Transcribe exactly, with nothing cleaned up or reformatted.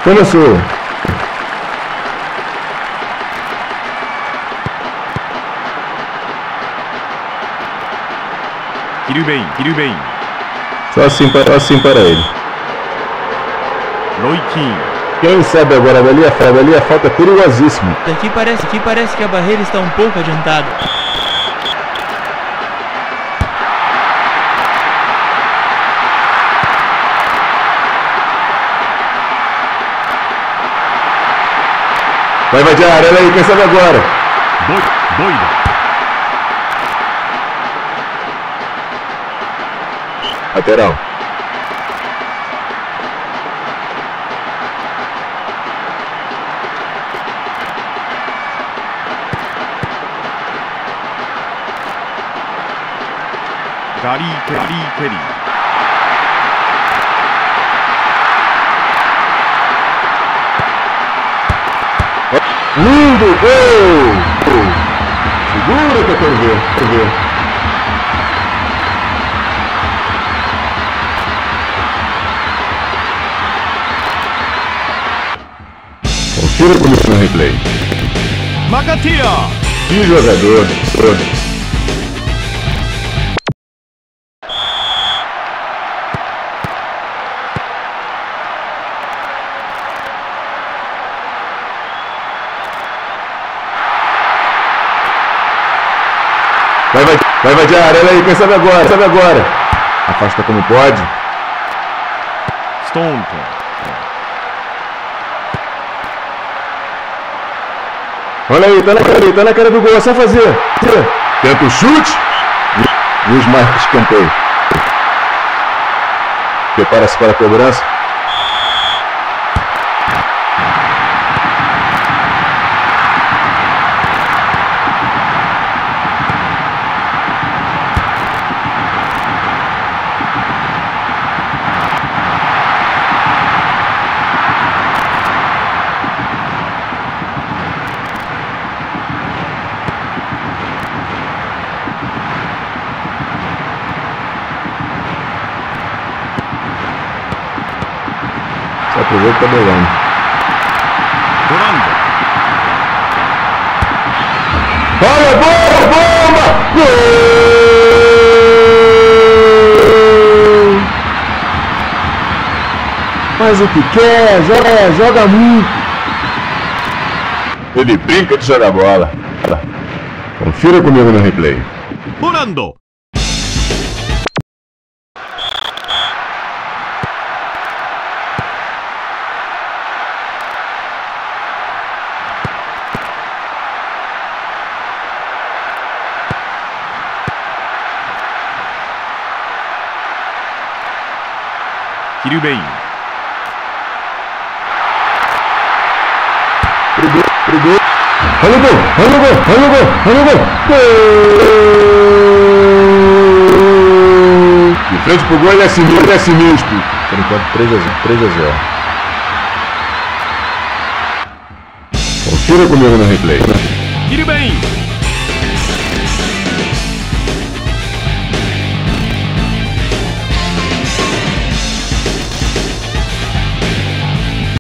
Começou. Kirubem, Kirubem. Só assim para, só assim para ele. Loikin. Quem sabe agora, ali a falta, ali a falta é perigosíssima. Aqui parece, aqui parece que a barreira está um pouco adiantada. Vai vadiar, olha aí, quem sabe agora. Doida, doida. Lateral. Gari, Gari, Gari. Lindo gol! Segura que eu quero ver, quero ver. Confira comigo no replay. Makatira! Que jogador! Todo. Vai, vai, vai vadiar, olha aí, quem sabe agora, sabe agora. Afasta como pode. Stone. Olha aí, tá na cara, tá na cara do gol, é só fazer. Tenta o chute. Luiz Marcos escanteio. Prepara-se para a cobrança. Só aproveita que tá bolando. Olha, bomba, bomba! Gol! Faz o que quer, joga, joga muito. Ele brinca de jogar bola. Confira comigo no replay. Volando! Kirubem. Pro gol, pro gol. Olha o gol, olha o gol, olha o gol, olha o gol. Gol! De frente pro gol, ele é sinistro, ele é sinistro. Por enquanto, três a zero, três a zero. Confira comigo no replay. Kirubem.